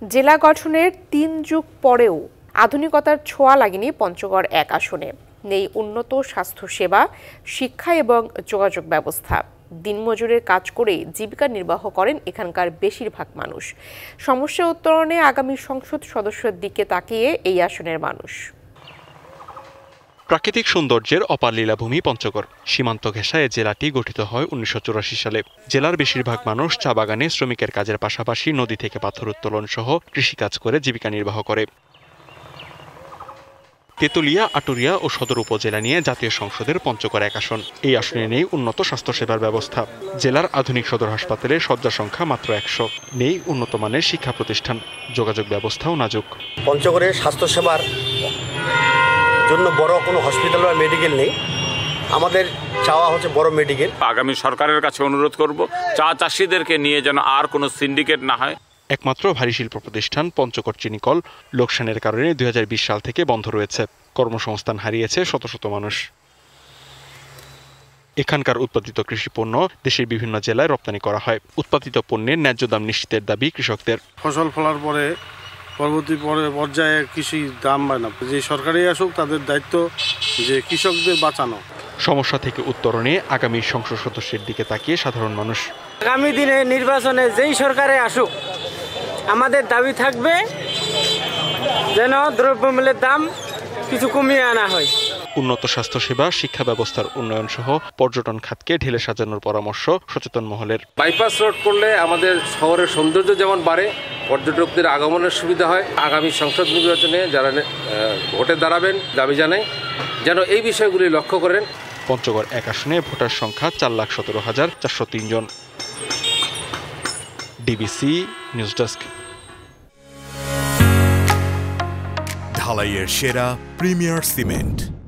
জেলা গঠনের ৩ যুগ পরেও আধুনিকতার ছোঁয়া লাগেনি পঞ্চগড় ১ আসনে। নেই উন্নত স্বাস্থ্যসেবা, শিক্ষা এবং যোগাযোগ ব্যবস্থা। দিনমজুরের কাজ করে জীবিকা নির্বাহ করেন এখানকার বেশিরভাগ মানুষ। সমস্যা উত্তরণে আগামী সংসদ সদস্যের দিকে তাকিয়ে এই আসনের মানুষ। প্রাকৃতিক সৌন্দর্যের অপার লীলাভূমি পঞ্চগড়। সীমান্ত ঘেঁষা এ জেলাটি গঠিত হয় ১৯৮৪ সালে। জেলার বেশিরভাগ মানুষ চা বাগানে শ্রমিকের কাজের পাশাপাশি নদী থেকে পাথর উত্তোলন সহ কৃষিকাজ করে জীবিকা নির্বাহ করে। তেতুলিয়া, আটুরিয়া ও সদর উপজেলা নিয়ে জাতীয় সংসদের পঞ্চগড় ১ আসন। এই আসনে নেই উন্নত স্বাস্থ্যসেবার ব্যবস্থা। জেলার আধুনিক সদর হাসপাতালে শয্যা সংখ্যা মাত্র ১০০। নেই উন্নত মানের শিক্ষা প্রতিষ্ঠান, যোগাযোগ ব্যবস্থাও নাজুক। পঞ্চগড়ের স্বাস্থ্যসেবার জন্য বড় কোনো হসপিটাল বা মেডিকেল নেই। আমাদের চাওয়া হচ্ছে বড় মেডিকেল। আগামী সরকারের কাছে অনুরোধ করব, চা চাষিদেরকে নিয়ে যেন আর কোনো সিন্ডিকেট না হয়। একমাত্র ভারী শিল্প প্রতিষ্ঠান পঞ্চগড় চিনিকল লোকসানের কারণে ২০২০ সাল থেকে বন্ধ রয়েছে। কর্মসংস্থান হারিয়েছে শত শত মানুষ। এখানকার উৎপাদিত কৃষি পণ্য দেশের বিভিন্ন জেলায় রপ্তানি করা হয়। উৎপাদিত পণ্যের ন্যায্য দাম নিশ্চিতের দাবি কৃষকদের। ফসল ফলার পরে পরবর্তী পর্যায়ে কৃষি দাম বাড়ে না। যে সরকারই আসুক, তাদের দায়িত্ব যে কৃষকদের বাঁচানো। সমস্যা থেকে উত্তরণে আগামী সংসদ সদস্যের দিকে তাকিয়ে সাধারণ মানুষ। আগামী দিনে নির্বাচনে যেই সরকারে আসুক, আমাদের দাবি থাকবে যেন দ্রব্যমূল্যের দাম কিছু কমিয়ে আনা হয়। উন্নত স্বাস্থ্যসেবা, শিক্ষা ব্যবস্থার উন্নয়ন সহ পর্যটন খাতকে ঢেলে সাজানোর পরামর্শ সচেতন মহলের। বাইপাস রোড করলে আমাদের শহরের সৌন্দর্য যেমন বাড়ে, পর্যটকদের আগমনের সুবিধা হয়। আগামী সংসদ নির্বাচনে যারা ভোটে দাঁড়াবেন দাবি জানাই যেন এই বিষয়গুলি লক্ষ্য করেন। পঞ্চগড় ১ আসনে ভোটার সংখ্যা ৪,১৭,৪০৩ জন। DBC news desk. ঢালাইয়ের সেরা প্রিমিয়ার সিমেন্ট।